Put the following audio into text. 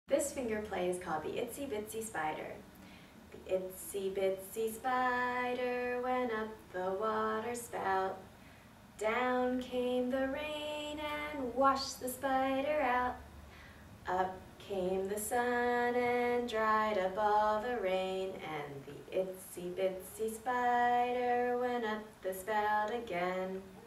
This finger play is called the Itsy Bitsy Spider. The itsy bitsy spider went up the water spout. Down came the rain and washed the spider out. Up came the sun and dried up all the rain, and the itsy bitsy spider went up the spout again.